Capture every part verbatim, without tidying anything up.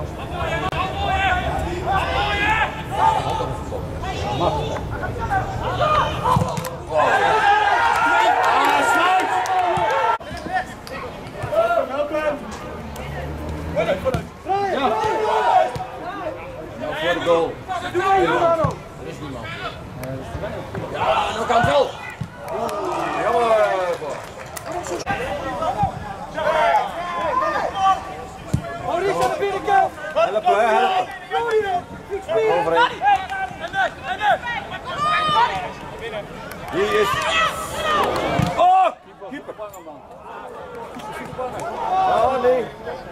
Voor de goal. Er is niemand. Ja, nou kan het wel. Jammer. Maurice aan de binnenkant. Helpen, helpen. Overheen. Hier is. Oh! Keeper. Oh nee.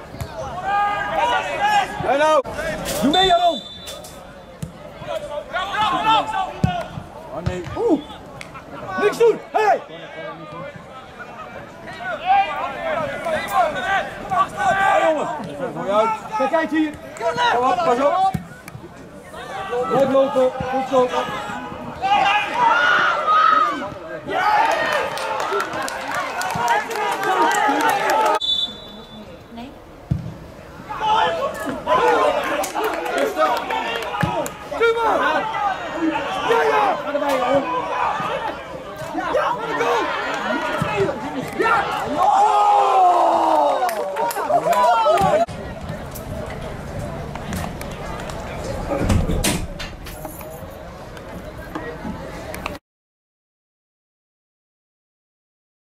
Hallo. Doe mee, Jaron. Oh nee. Oeh. Niks doen. Hey. Ah jongen. Voor jou. Kijk uit hier. Kom op, pas op. Blijf lopen. Goed zo.